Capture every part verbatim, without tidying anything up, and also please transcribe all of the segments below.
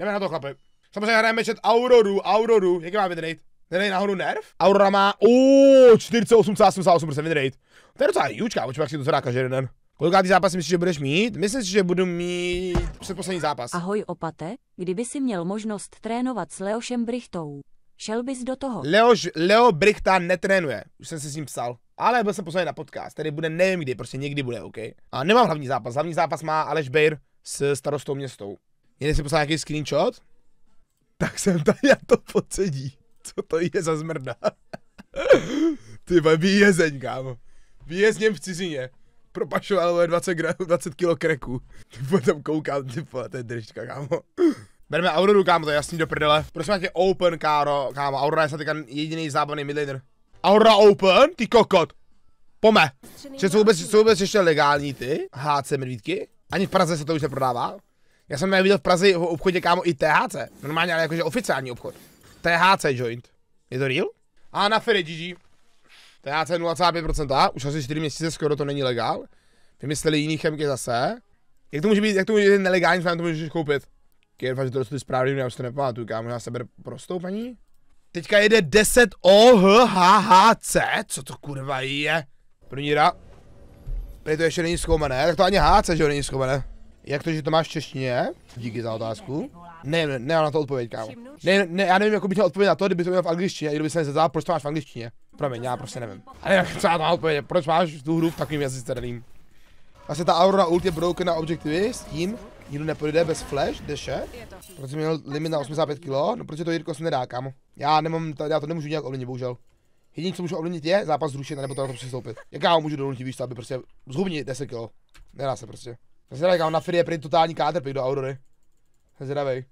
Jdeme na to, chlapi. Samozřejmě hrajeme chat Auroru, Auroru, jaký má winrate? Nedej nahoru nerv? Aurora má, uuuu, čtyřicet osm celá sedmdesát osm procent winrate. To je docela huge, kámo, jak si to zadá každý den. Kolikátý zápas myslíš, že budeš mít? Myslím si, že budu mít předposlední zápas. Ahoj opate, kdyby si měl možnost trénovat s Leošem Brichtou, šel bys do toho? Leoš, Leo Brichta netrénuje, už jsem se s ním psal. Ale byl jsem poslední na podcast, který bude nevím kdy, prostě někdy bude, OK? A nemám hlavní zápas, hlavní zápas má Aleš Bejr s starostou městou. Někdy si poslal nějaký screenshot? Tak jsem tady na to pocedí. Co to je za zmrda? Ty vole, výjezeň, kámo. Výjezněm v cizině. Propašoval dvacet, dvacet kilo kreku. Ty vole, tam koukám, ty vole, to je držka, kámo. Bereme Auroru, kámo, to je jasný do prdele. Prosím tě, open, káro, kámo, Aurora je snad jediný zábavný midlaner. Aurora open? Ty kokot. Pome. Že jsou vůbec, jsou vůbec ještě legální ty H C medvídky? Ani v Praze se to už neprodává. Já jsem viděl v Praze v obchodě, kámo, i T H C. Normálně, ale jakože oficiální obchod. T H C joint. Je to real? A na Ferry G G. T H C nula celá pět procent. Už asi čtyři měsíce skoro to není legál. Vymysleli jiný chemiky zase. Jak to může být, jak to může být nelegální, to můžeš koupit? Kýrfa, že to dostali správně, já už to nepamatuju, kámo, já se beru prostou paní. Teďka jede deset O H H H C, co to kurva je? Prvníra. Prý to ještě není zkoumané, tak to ani H C, že jo, není zkoumané. Jak to, že to máš v češtině? Díky za otázku. Ne, ne, nemám na to odpověď, kámo. Ne, ne, já nevím, jak bych měl odpovědět na to, kdyby to měl v angličtině, a kdyby se nezeptal, proč to máš v angličtině. Promiň, já prostě nevím. Ale jak třeba to má odpovědět, proč máš tu hru v takovým jazyce daným? Vlastně ta Aurora ult je broken na objektivy, s tím nikdo nepojde bez flash, deše. Protože měl limit na osmdesát pět kilo, no protože to Jirko se nedá, kámo. Já nemám, já to nemůžu nějak ovlivnit, bohužel. Jediné, co můžu ovlivnit je zápas zrušit, nebo to na to přistoupit. Jak já ho můžu donutit, víš, aby prostě zhubnit deset kilo. Nedá se prostě. Já se kámo, na Fury je prý totální káterpik do Aurory. Jsem zvědavej.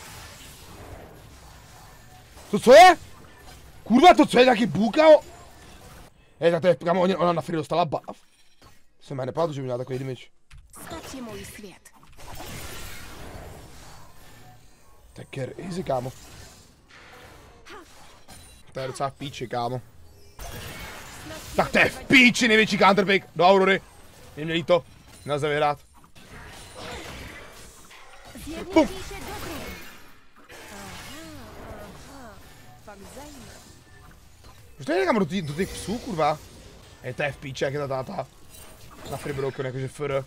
To co je? Kurva, to co je, taky bůkao? Hej, tak to je, kámo, ona na Fury dostala buff. Jsem já nepamatuju, že by měla takový damage. Spatři můj svět. Tak je easy, kámo. To je docela v píči, kámo. Tak to je v píči, největší counterpick do Aurory. Je mě líto, nelze vyhrát. Bum. Už to je někam do, tý, do těch psů, kurva. Hej, to je v píči, jak je ta táta. Na Free Broken, jakože fr.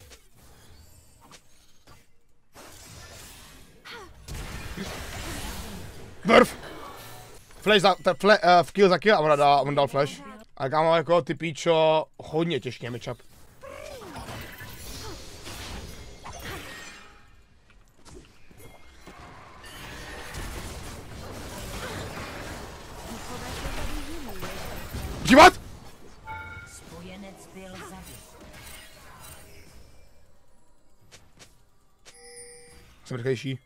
Vrf! Flash za, ta, fle, uh, v kill za kill a on dal, on dal flash. A kámo, jako ty píčo, hodně těžký matchup. Život! Spojenec byl zabit. Jsem rychlejší.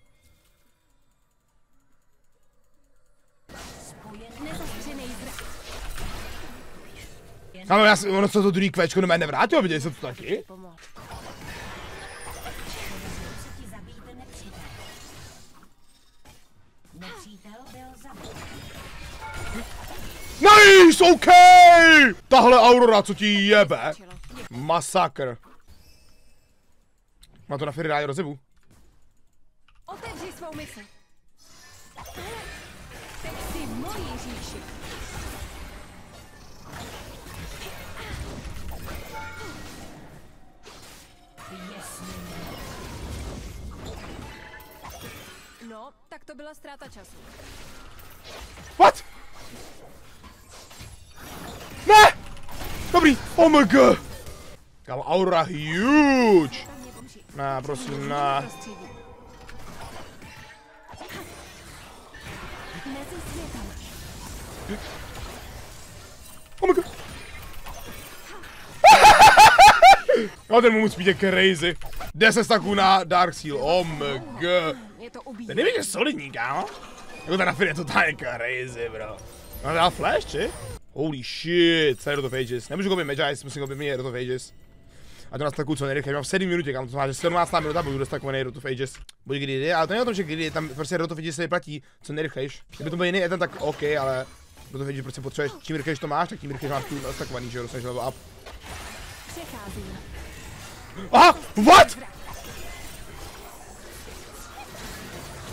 Kámo, já si, ono se to druhý kvéčko do mě nevrátilo, viděli jste to taky? Nice, OK! Tahle Aurora, co ti jebe? Masakr. Má to na Fury rádi rozebu. Otevři svou mysl. Teď si moji říši. No, tak to byla ztráta času. What? Ne! Dobrý, oh my god! Kámo, Aurora huge! Ne, prosím, ne. Oh my god! No ten musí být crazy. deset staků na Dark Seal, oh my god. Ten nevíš, že solidní, kámo? Jako ten na Fury je totálně crazy, bro. No dal flash, či? Holy shit, co je Rot of Ages. Nemůžu koupit Magice, musím koupit mě Rot of Ages. A to nás takovou co nejrychleji, mám v sedmi minutě, kámo, to znamená, že sedmnáctá minuta budu dostakovaný Rot of Ages. Buď kdy, ale to není o tom, že kdy, tam prostě Rot of Ages se vyplatí co nejrychlejš. Kdyby to byl jiný item, tak OK, ale Rot of Ages prostě potřebuješ, čím rychlejš to máš, tak tím rychlejš máš tu dostakovaný, že jo, dostaneš level up. Aha, what?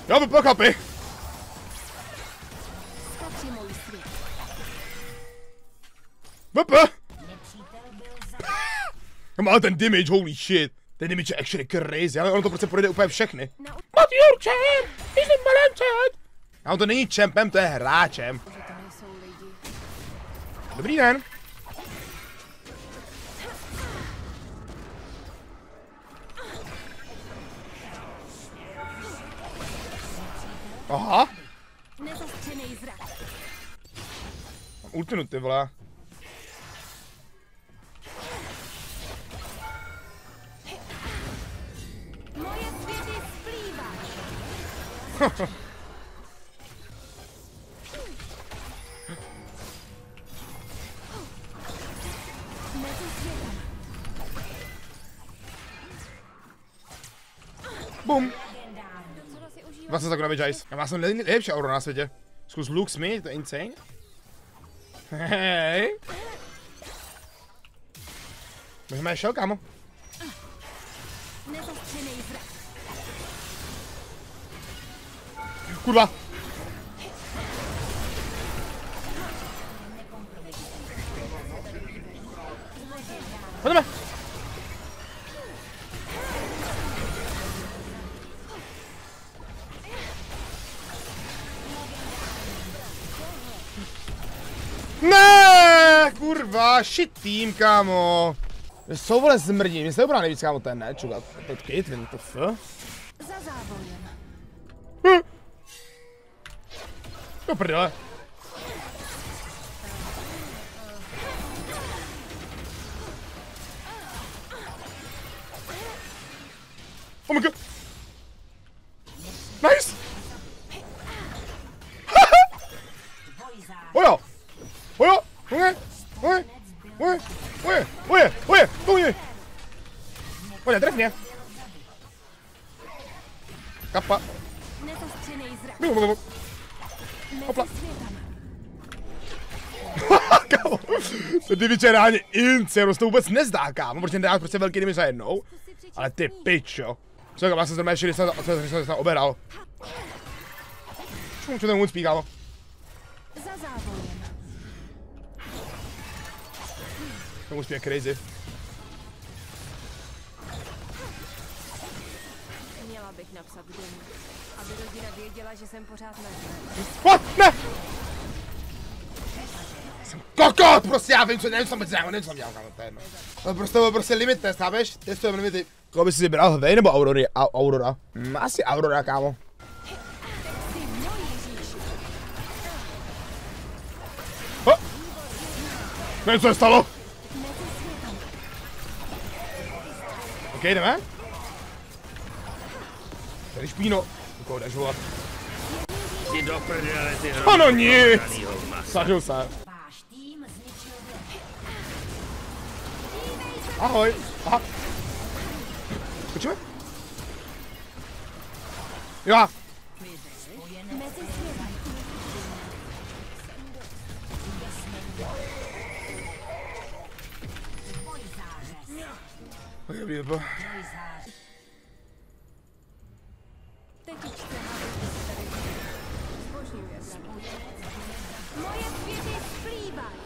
Jo, vypl chlapi. Spatři můj svět. Vypl. Má ten damage, holy shit. Ten damage je actually crazy, ale ono to prostě projde úplně všechny. Na Not your champ, he's in my champ. A on to není champem, to je hráčem. že to nejsou lidi. Dobrý den. Aha. Nezastřenej zrak. Mám ultinu, ty vole. Moje světy splývají. Mezi světama. Bum. Docela si užívám. dvacet sekund na Jace. Já jsem nej- nejlepší auro na světě. Zkus Luke Smith, to je insane. Hej. Můžeme je šel, kámo. Nezastřenej zrak. Kurva. Pojďme. Ne, kurva, shit tým, kámo. Jsou vole zmrdí, mě se dobrá nejvíc, kámo, ten ne, čukat. Počkej, ten to f. Za závojem. Hm. Do prdele. Oh my god. Nice. Ojo. Ojo. Oje. Oje. Oje. Oje. Oje. Oje. Oje. Oje, tref mě. Kapa. Nezastřenej zrak. Hopla. Mezi světama. Kámo, to Divič je reálně inci, ono se to vůbec nezdá, kámo, protože dát prostě velký Divič za jednou. Ale ty pičo. Co, já jsem zrovna šedesát, jsem se oberal. Čemu ten můj spí, kámo? Za závojem. Ten můj spí je crazy. Měla bych napsat domů, aby rodina věděla, že jsem pořád na What? Ne! Jsem kokot, prostě já vím, co, nevím, co jsem nevím, co jsem dělal, kámo, to je jedno. To prostě, to prostě limit test, chápeš? Testujeme limity. Koho by si vybral, Hvej nebo Aurory? A, Aurora? Hm, asi Aurora, kámo. Ty moji říši. Ho! Nevím, co se stalo. Mezi světama. OK, jdeme. Tady špíno. Koho jdeš volat? Ti do prdele, ty Ano, nic. hrozný masa. Snažil se. Ahoj. Aha. Počíme? Jo. Mezi světama. Ok, dobrý, dobrý. Tetičce tady. Zbožňuje mě. Moje světy splývají.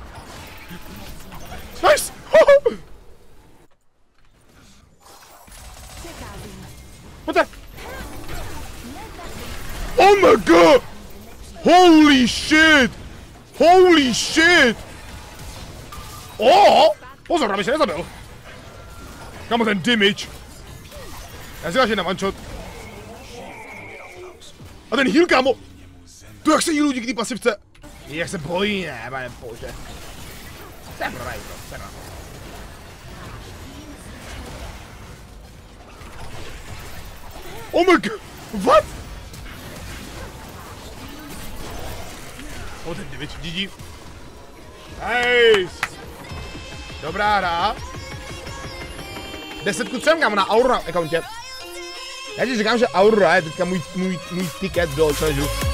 Nice! Hoho! Přecházím. Pojďte! Oh my god! Holy shit! Holy shit! Oh! Pozor, aby se nezabil. Kámo, ten damage. Já si vážím na one shot. A ten heal, kámo! To jak se healů díky té pasivce. Jak se bojí, ne, pane bože. To je prodaj, to, to je prodaj. Oh my god! What? Oh, ten damage, G G. Nice! Dobrá hra. deset ku třem, kámo, na Aurora accountě. Já ti říkám, že Aurora je teďka můj, můj, můj ticket do challenge.